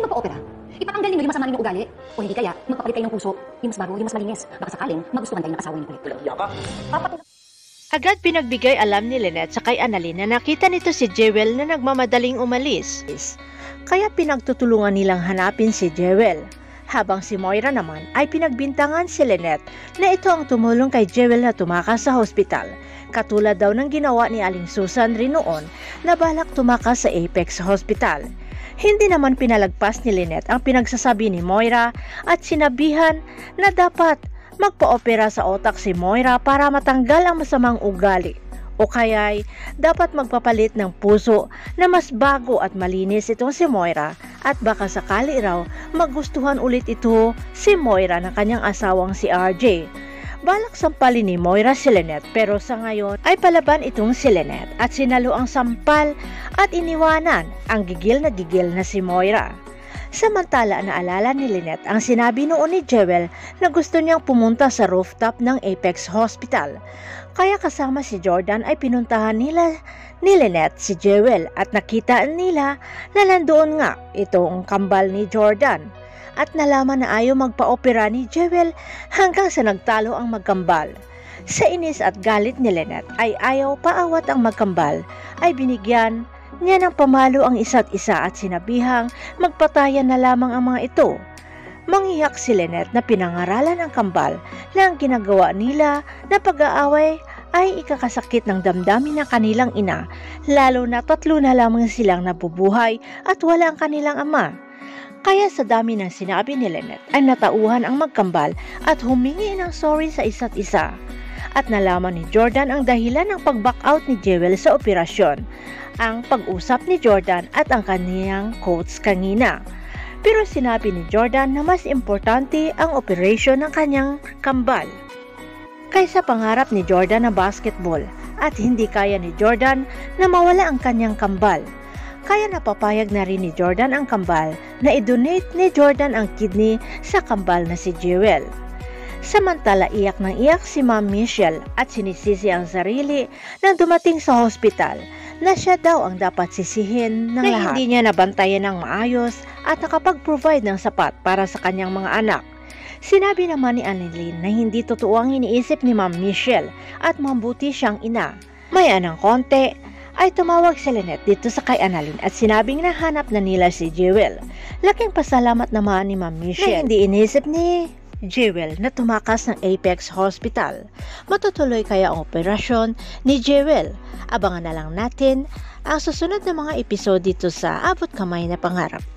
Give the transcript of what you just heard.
kayong magpa-opera. Ipatanggalin niyo yung masama ninyong ugali. O hindi kaya, magpapalit kayo ng puso. Yung mas bago, yung mas malinis. Baka sakaling magustuhan kayo ng asawa niyo ulit. Agad pinagbigay alam ni Lyneth sa kay Annalyn na nakita nito si Jewel na nagmamadaling umalis. Kaya pinagtutulungan nilang hanapin si Jewel. Habang si Moira naman ay pinagbintangan si Lyneth na ito ang tumulong kay Jewel na tumakas sa hospital. Katulad daw ng ginawa ni Aling Susan rin noon na balak tumakas sa Apex Hospital. Hindi naman pinalagpas ni Lyneth ang pinagsasabi ni Moira at sinabihan na dapat magpa-opera sa otak si Moira para matanggal ang masamang ugali. O kaya'y dapat magpapalit ng puso na mas bago at malinis itong si Moira at baka sakali raw magustuhan ulit ito si Moira ng kanyang asawang si RJ. Balak sampalin ni Moira si Lyneth pero sa ngayon ay palaban itong si Lyneth at sinalo ang sampal at iniwanan ang gigil na si Moira. Samantala naalala ni Lyneth ang sinabi noon ni Jewel na gusto niyang pumunta sa rooftop ng Apex Hospital. Kaya kasama si Jordan ay pinuntahan nila ni Lyneth si Jewel at nakita nila na nandoon nga itong kambal ni Jordan. At nalaman na ayaw magpa-opera ni Jewel hanggang sa nagtalo ang magkambal. Sa inis at galit ni Lyneth ay ayaw paawat ang magkambal ay binigyan niya ng pamalo ang isa't isa at sinabihang magpatayan na lamang ang mga ito. Mangiyak si Lyneth na pinangaralan ang kambal na ang ginagawa nila na pag-aaway ay ikakasakit ng damdamin ng kanilang ina, lalo na 3 na lamang silang nabubuhay at wala ang kanilang ama. Kaya sa dami ng sinabi ni Lyneth ay natauhan ang magkambal at humingi ng sorry sa isa't isa. At nalaman ni Jordan ang dahilan ng pag-back out ni Jewel sa operasyon, ang pag-usap ni Jordan at ang kaniyang coach kanina. Pero sinabi ni Jordan na mas importante ang operasyon ng kanyang kambal kaysa pangarap ni Jordan na basketball at hindi kaya ni Jordan na mawala ang kanyang kambal. Kaya napapayag na rin ni Jordan ang kambal na i-donate ni Jordan ang kidney sa kambal na si Jewel. Samantala iyak ng iyak si Ma'am Michelle at sinisisi ang sarili nang dumating sa hospital na siya daw ang dapat sisihin ng lahat. Hindi niya nabantayan ng maayos at nakapag-provide ng sapat para sa kanyang mga anak. Sinabi naman ni Annalyn na hindi totoo ang iniisip ni Ma'am Michelle at mabuti siyang ina. Maya ng konti ay tumawag si Lyneth dito sa kay Annalyn at sinabing nahanap na nila si Jewel. Laking pasalamat naman ni Ma'am Michelle na hindi inisip ni Jewel na tumakas ng Apex Hospital. Matutuloy kaya ang operasyon ni Jewel? Abangan na lang natin ang susunod na mga episode dito sa Abot Kamay na Pangarap.